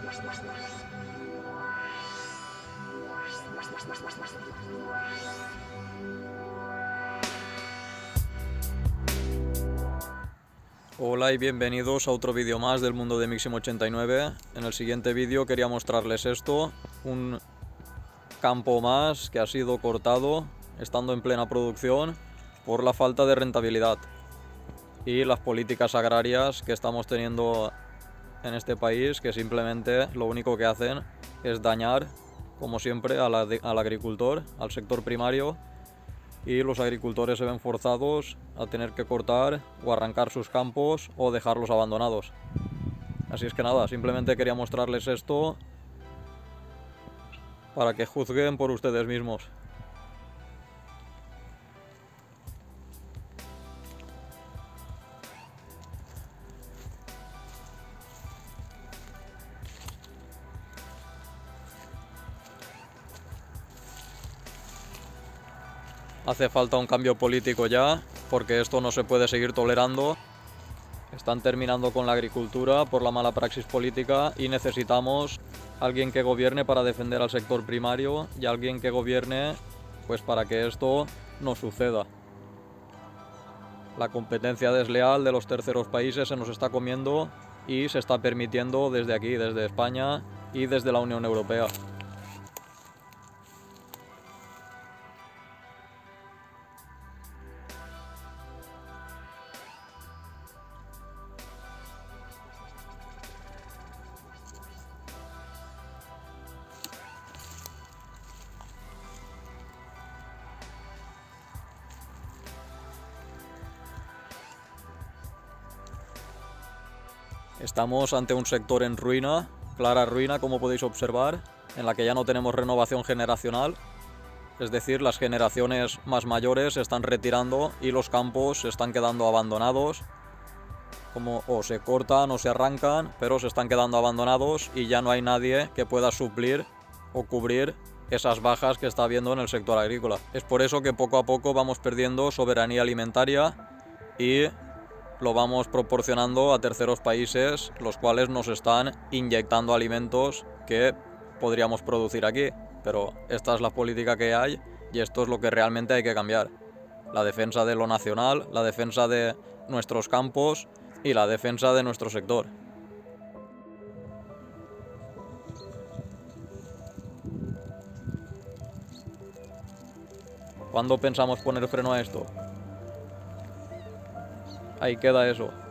Hola y bienvenidos a otro vídeo más del mundo de Mixim89. En el siguiente vídeo quería mostrarles esto, un campo más que ha sido cortado estando en plena producción por la falta de rentabilidad y las políticas agrarias que estamos teniendo en este país, que simplemente lo único que hacen es dañar, como siempre, al agricultor, al sector primario, y los agricultores se ven forzados a tener que cortar o arrancar sus campos o dejarlos abandonados. Así es que nada, simplemente quería mostrarles esto para que juzguen por ustedes mismos. Hace falta un cambio político ya, porque esto no se puede seguir tolerando. Están terminando con la agricultura por la mala praxis política y necesitamos alguien que gobierne para defender al sector primario y alguien que gobierne pues para que esto no suceda. La competencia desleal de los terceros países se nos está comiendo y se está permitiendo desde aquí, desde España y desde la Unión Europea. Estamos ante un sector en ruina, clara ruina, como podéis observar, en la que ya no tenemos renovación generacional. Es decir, las generaciones más mayores se están retirando y los campos se están quedando abandonados, como o se cortan o se arrancan, pero se están quedando abandonados y ya no hay nadie que pueda suplir o cubrir esas bajas que está habiendo en el sector agrícola. Es por eso que poco a poco vamos perdiendo soberanía alimentaria y lo vamos proporcionando a terceros países, los cuales nos están inyectando alimentos que podríamos producir aquí. Pero esta es la política que hay y esto es lo que realmente hay que cambiar. La defensa de lo nacional, la defensa de nuestros campos y la defensa de nuestro sector. ¿Cuándo pensamos poner freno a esto? Ahí queda eso.